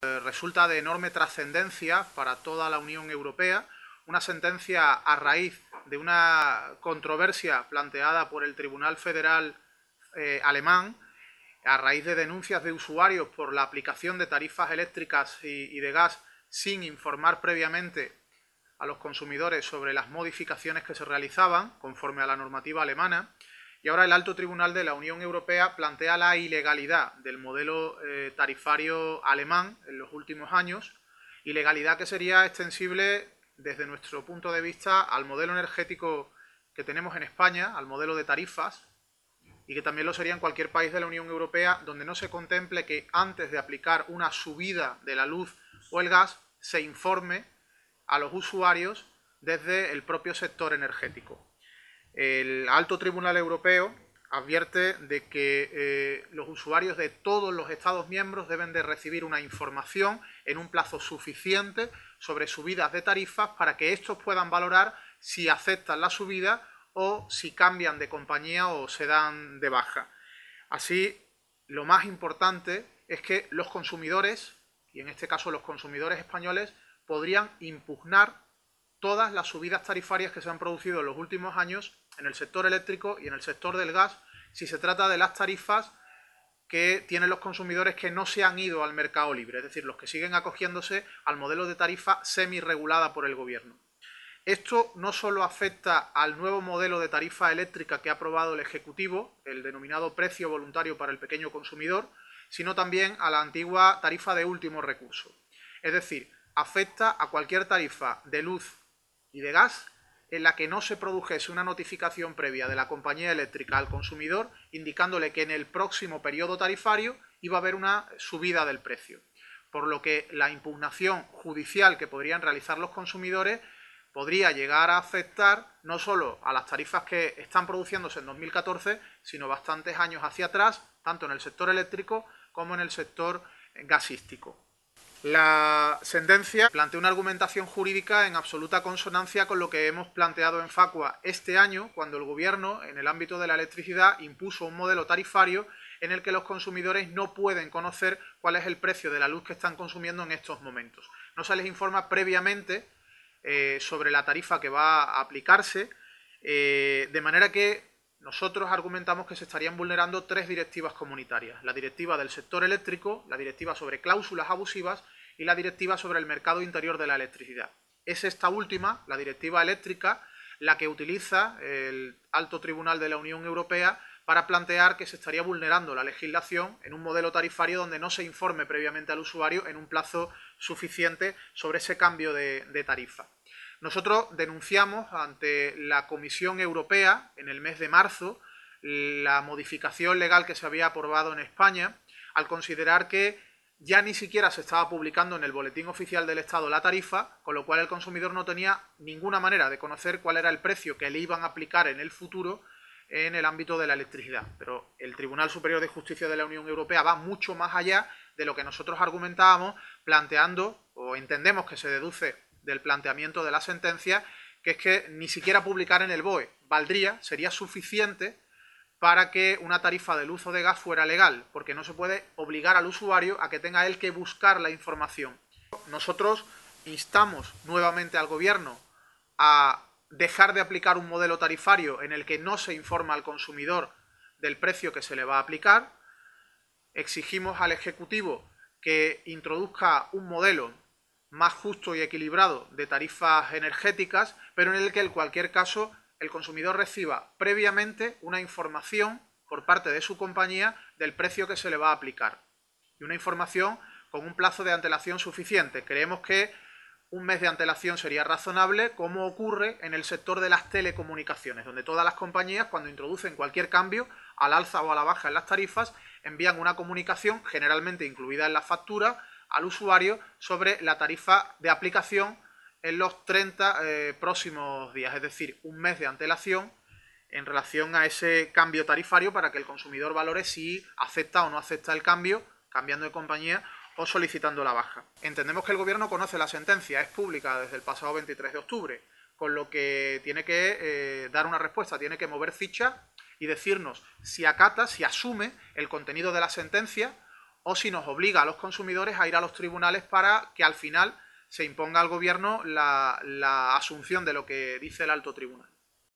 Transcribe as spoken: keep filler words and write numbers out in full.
Resulta de enorme trascendencia para toda la Unión Europea, una sentencia a raíz de una controversia planteada por el Tribunal Federal eh, alemán, a raíz de denuncias de usuarios por la aplicación de tarifas eléctricas y, y de gas sin informar previamente a los consumidores sobre las modificaciones que se realizaban conforme a la normativa alemana. Y ahora el Alto Tribunal de la Unión Europea plantea la ilegalidad del modelo eh, tarifario alemán en los últimos años, ilegalidad que sería extensible desde nuestro punto de vista al modelo energético que tenemos en España, al modelo de tarifas, y que también lo sería en cualquier país de la Unión Europea donde no se contemple que antes de aplicar una subida de la luz o el gas se informe a los usuarios desde el propio sector energético. El Alto Tribunal Europeo advierte de que eh, los usuarios de todos los Estados miembros deben de recibir una información en un plazo suficiente sobre subidas de tarifas para que estos puedan valorar si aceptan la subida o si cambian de compañía o se dan de baja. Así, lo más importante es que los consumidores, y en este caso los consumidores españoles, podrían impugnar todas las subidas tarifarias que se han producido en los últimos años en el sector eléctrico y en el sector del gas, si se trata de las tarifas que tienen los consumidores que no se han ido al mercado libre, es decir, los que siguen acogiéndose al modelo de tarifa semi-regulada por el gobierno. Esto no solo afecta al nuevo modelo de tarifa eléctrica que ha aprobado el Ejecutivo, el denominado precio voluntario para el pequeño consumidor, sino también a la antigua tarifa de último recurso. Es decir, afecta a cualquier tarifa de luz y de gas en la que no se produjese una notificación previa de la compañía eléctrica al consumidor indicándole que en el próximo periodo tarifario iba a haber una subida del precio. Por lo que la impugnación judicial que podrían realizar los consumidores podría llegar a afectar no solo a las tarifas que están produciéndose en dos mil catorce, sino bastantes años hacia atrás, tanto en el sector eléctrico como en el sector gasístico. La sentencia plantea una argumentación jurídica en absoluta consonancia con lo que hemos planteado en Facua este año, cuando el Gobierno, en el ámbito de la electricidad, impuso un modelo tarifario en el que los consumidores no pueden conocer cuál es el precio de la luz que están consumiendo en estos momentos. No se les informa previamente eh, sobre la tarifa que va a aplicarse, eh, de manera que nosotros argumentamos que se estarían vulnerando tres directivas comunitarias: la directiva del sector eléctrico, la directiva sobre cláusulas abusivas y la directiva sobre el mercado interior de la electricidad. Es esta última, la directiva eléctrica, la que utiliza el Alto Tribunal de la Unión Europea para plantear que se estaría vulnerando la legislación en un modelo tarifario donde no se informe previamente al usuario en un plazo suficiente sobre ese cambio de, de tarifa. Nosotros denunciamos ante la Comisión Europea en el mes de marzo la modificación legal que se había aprobado en España al considerar que ya ni siquiera se estaba publicando en el Boletín Oficial del Estado la tarifa, con lo cual el consumidor no tenía ninguna manera de conocer cuál era el precio que le iban a aplicar en el futuro en el ámbito de la electricidad. Pero el Tribunal Superior de Justicia de la Unión Europea va mucho más allá de lo que nosotros argumentábamos, planteando, o entendemos que se deduce del planteamiento de la sentencia, que es que ni siquiera publicar en el B O E valdría, sería suficiente para que una tarifa de luz o de gas fuera legal, porque no se puede obligar al usuario a que tenga él que buscar la información. Nosotros instamos nuevamente al Gobierno a dejar de aplicar un modelo tarifario en el que no se informa al consumidor del precio que se le va a aplicar. Exigimos al Ejecutivo que introduzca un modelo más justo y equilibrado de tarifas energéticas, pero en el que en cualquier caso el consumidor reciba previamente una información por parte de su compañía del precio que se le va a aplicar. Y una información con un plazo de antelación suficiente. Creemos que un mes de antelación sería razonable, como ocurre en el sector de las telecomunicaciones, donde todas las compañías, cuando introducen cualquier cambio, al alza o a la baja en las tarifas, envían una comunicación, generalmente incluida en la factura, al usuario sobre la tarifa de aplicación en los treinta eh, próximos días, es decir, un mes de antelación en relación a ese cambio tarifario para que el consumidor valore si acepta o no acepta el cambio, cambiando de compañía o solicitando la baja. Entendemos que el Gobierno conoce la sentencia, es pública desde el pasado veintitrés de octubre, con lo que tiene que eh, dar una respuesta, tiene que mover ficha y decirnos si acata, si asume el contenido de la sentencia o si nos obliga a los consumidores a ir a los tribunales para que al final se imponga al gobierno la, la asunción de lo que dice el alto tribunal.